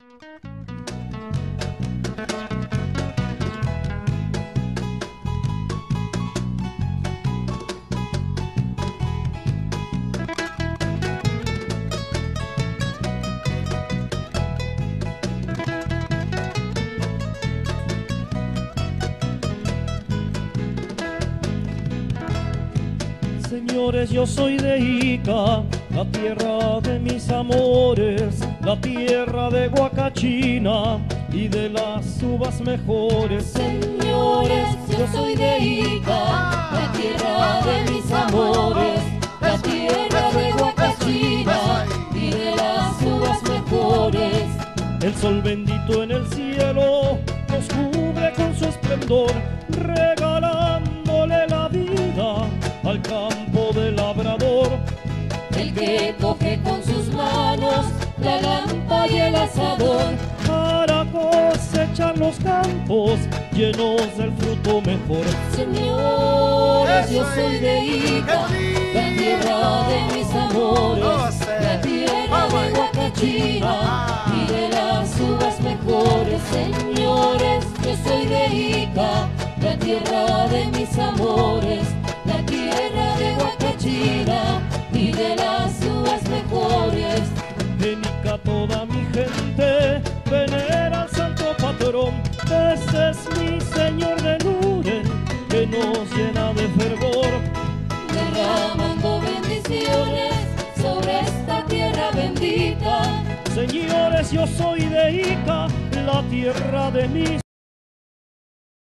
Señores, yo soy de Ica, la tierra de mis amores, la tierra de Huacachina y de las uvas mejores. Señores, yo soy de Ica, la tierra de mis amores, la tierra de Huacachina y de las uvas mejores. El sol bendito en el cielo nos cubre con su esplendor, regalándole la vida al campo del labrador. El que coge con sus manos la lampa y el asador, para cosechar los campos llenos del fruto mejor. Señores, yo soy de Ica, la tierra de mis amores, la tierra de Huacachina y de las uvas mejores. Señores, yo soy de Ica, la tierra de mis amores, la tierra de Huacachina y de las uvas mejores. En Ica toda mi gente venera al santo patrón. Ese es mi Señor de Lure, que nos llena de fervor, derramando bendiciones sobre esta tierra bendita. Señores, yo soy de Ica, la tierra de mis